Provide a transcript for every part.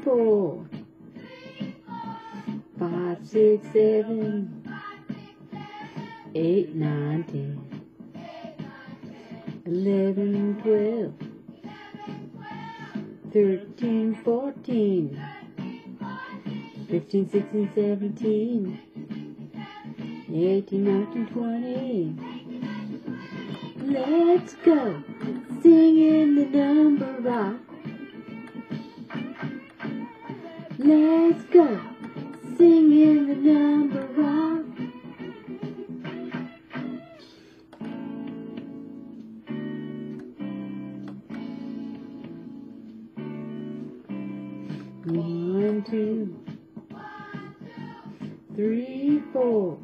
4, 5, 6, 7, 8, 9, 10, 11, 12, 13, 14, 15, 16, 17, 18, 19, 20. Let's go, singing the number rock. Let's go, singing the number rock. One, 2, 3, 4,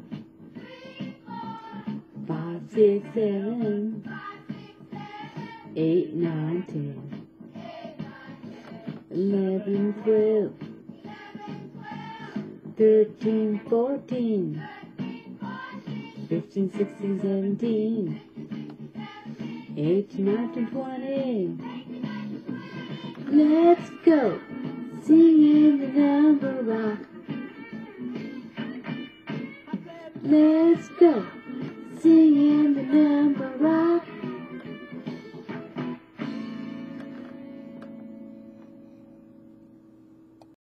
5, 6, 7, 8, 9, 10, 11, 12, 13, 14, 15, 16, 17, 18, 19, 20. Let's go, singing the number rock. Let's go, singing the number rock.